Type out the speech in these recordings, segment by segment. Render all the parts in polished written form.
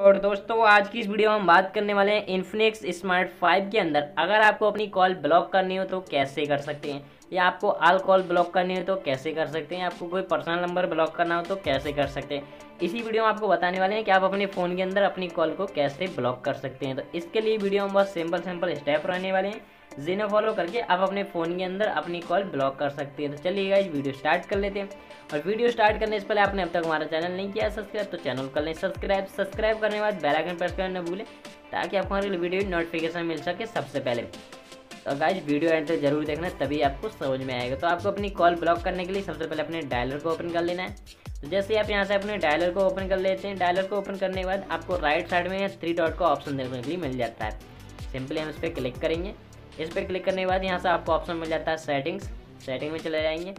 और दोस्तों आज की इस वीडियो में हम बात करने वाले हैं इन्फिनिक्स स्मार्ट 5 के अंदर अगर आपको अपनी कॉल ब्लॉक करनी हो तो कैसे कर सकते हैं, या आपको ऑल कॉल ब्लॉक करनी हो तो कैसे कर सकते हैं, आपको कोई पर्सनल नंबर ब्लॉक करना हो तो कैसे कर सकते हैं। इसी वीडियो में आपको बताने वाले हैं कि आप अपने फ़ोन के अंदर अपनी कॉल को कैसे ब्लॉक कर सकते हैं। तो इसके लिए वीडियो में बहुत सिंपल स्टेप रहने वाले हैं, जिन्हें फॉलो करके आप अपने फ़ोन के अंदर अपनी कॉल ब्लॉक कर सकते हैं। तो चलिए गाइस वीडियो स्टार्ट कर लेते हैं। और वीडियो स्टार्ट करने से पहले आपने अब तक हमारा चैनल नहीं किया सब्सक्राइब तो चैनल कर लें सब्सक्राइब करने के बाद बेल आइकन प्रेस करना न भूलें ताकि आपको हमारी वीडियो नोटिफिकेशन मिल सके सबसे पहले। तो गाइस वीडियो एंड तक जरूर देखना तभी आपको समझ में आएगा। तो आपको अपनी कॉल ब्लॉक करने के लिए सबसे पहले अपने डायलर को ओपन कर लेना है। तो जैसे आप यहाँ से अपने डायलर को ओपन कर लेते हैं, डायलर को ओपन करने के बाद आपको राइट साइड में 3 डॉट का ऑप्शन देखने के लिए मिल जाता है। सिंपली हम इस पर क्लिक करेंगे। इस पर क्लिक करने के बाद यहाँ से आपको ऑप्शन मिल जाता है सेटिंग में चले जाएंगे।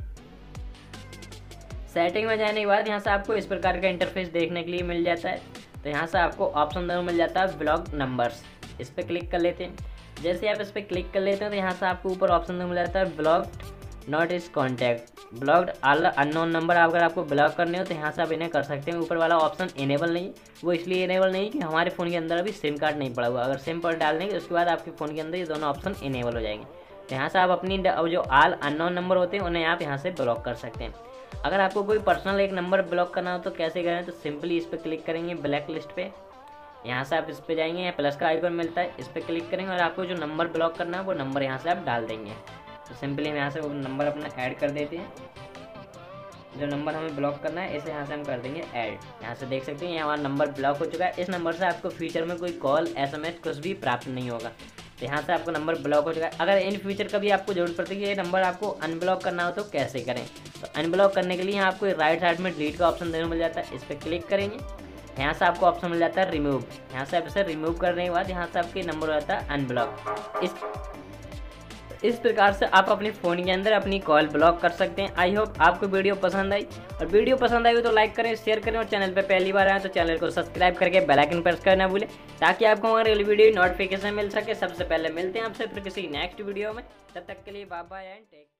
सेटिंग में जाने के बाद यहाँ से आपको इस प्रकार का इंटरफेस देखने के लिए मिल जाता है। तो यहाँ से आपको ऑप्शन मिल जाता है ब्लॉक नंबर्स, इस पर क्लिक कर लेते हैं। जैसे आप इस पर क्लिक कर लेते हैं तो यहाँ से आपको ऊपर ऑप्शन मिल जाता है blocked not is contact, blocked all unknown number. अगर आपको ब्लॉक करने हो तो यहाँ से आप इन्हें कर सकते हैं। ऊपर वाला ऑप्शन इनेबल नहीं, वो इसलिए इनेबल नहीं कि हमारे फ़ोन के अंदर अभी सिम कार्ड नहीं पड़ा हुआ। अगर सिम कार्ड डाल देंगे उसके बाद आपके फ़ोन के अंदर ये दोनों ऑप्शन इनेबल हो जाएंगे। तो यहाँ से आप अपनी जो ऑल अननोन नंबर होते हैं उन्हें आप यहाँ से ब्लॉक कर सकते हैं। अगर आपको कोई पर्सनल एक नंबर ब्लॉक करना हो तो कैसे करें, तो सिंपली इस पर क्लिक करेंगे ब्लैक लिस्ट पे। यहाँ से आप इस पे जाएंगे, यहाँ प्लस का आइकन मिलता है, इस पर क्लिक करेंगे और आपको जो नंबर ब्लॉक करना है वो नंबर यहाँ से आप डाल देंगे। तो सिंपली हम यहाँ से वो नंबर अपना ऐड कर देते हैं। जो नंबर हमें ब्लॉक करना है इसे यहाँ से हम कर देंगे ऐड। यहाँ से देख सकते हैं यहाँ हमारा नंबर ब्लॉक हो चुका है। इस नंबर से आपको फ्यूचर में कोई कॉल SMS कुछ भी प्राप्त नहीं होगा। तो यहाँ से आपको नंबर ब्लॉक हो चुका है। अगर इन फ्यूचर कभी आपको जरूरत पड़ती है कि ये नंबर आपको अनब्लॉक करना हो तो कैसे करें, तो अनब्लॉक करने के लिए यहाँ आपको राइट साइड में डिलीट का ऑप्शन देने मिल जाता है, इस पर क्लिक करेंगे। यहाँ से आपको ऑप्शन मिल जाता है रिमूव। यहाँ से आप इसे रिमूव करने के बाद यहाँ से आपके नंबर हो जाता है अनब्लॉक। इस प्रकार से आप अपने फ़ोन के अंदर अपनी कॉल ब्लॉक कर सकते हैं। आई होप आपको वीडियो पसंद आई, और वीडियो पसंद आई हो तो लाइक करें, शेयर करें, और चैनल पे पहली बार आए तो चैनल को सब्सक्राइब करके बेल आइकन प्रेस करना भूलें ताकि आपको हमारी अगली वीडियो नोटिफिकेशन मिल सके सबसे पहले। मिलते हैं आपसे फिर किसी नेक्स्ट वीडियो में, तब तक के लिए बाय बाय एंड टेक।